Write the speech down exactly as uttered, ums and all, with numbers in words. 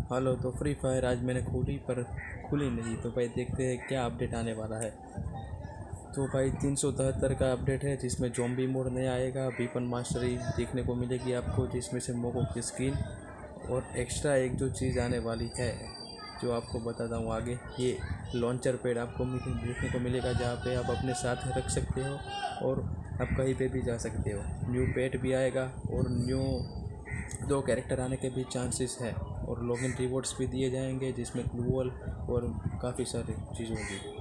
Hello. तो free fire आज मैंने खोली पर खुली नहीं, तो भाई देखते हैं क्या अपडेट आने वाला है। तो भाई तीन सौ तिहत्तर का अपडेट है जिसमें ज़ॉम्बी मोड नया आएगा, वेपन मास्टरी देखने को मिलेगी आपको, जिसमें से मोगो की स्किन और एक्स्ट्रा एक जो चीज़ आने वाली है जो आपको बताता हूँ आगे। ये लॉन्चर पैड आपको देखने को मिलेगा जहाँ पे आप अपने साथ रख सकते हो और आप कहीं पे भी जा सकते हो। न्यू पेट भी आएगा और न्यू दो कैरेक्टर आने के भी चांसेस हैं और लॉगिन रिवॉर्ड्स भी दिए जाएंगे जिसमें ग्लूअल और काफ़ी सारी चीज़ होंगी।